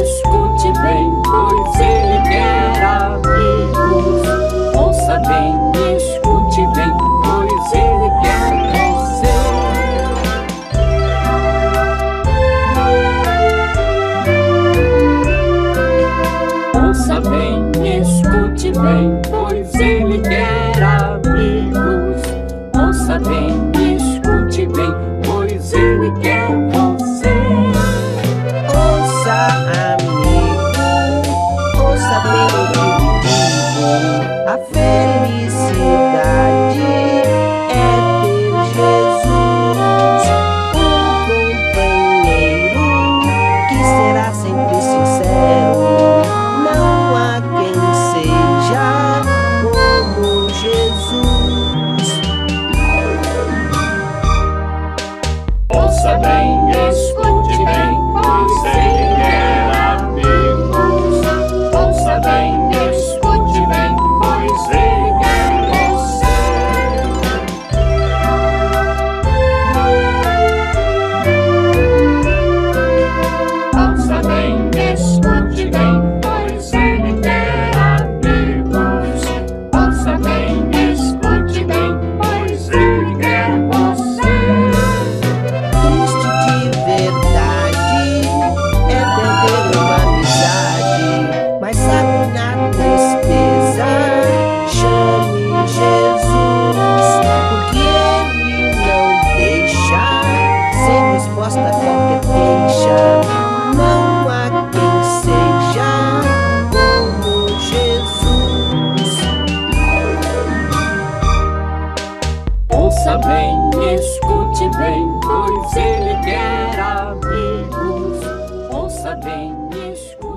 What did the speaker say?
escute bem, pois ele quer amigos. Ouça bem, escute bem, pois ele quer você. Ouça bem, escute bem, pois ele quer amigos. Ouça bem, escute bem, pois ele quer você. Ouça, amigo, ouça bem o que digo. A felicidade é ter Jesus, um companheiro que será sempre sincero. Não há quem seja como Jesus. Ouça bem, escute bem, pois ele quer amigos. Ouça bem, escute bem, pois ele quer você. Ouça bem, escute bem, pois ele quer amigos. Ouça bem, escute bem, pois ele quer você. Triste de verdade é perder uma amizade, mas sabe na tristeza, chame Jesus, porque ele não deixa sem resposta a qualquer queixa. Não há quem seja como Jesus. Ouça bem, escute bem, pois ele quer amigos. Ouça bem, escute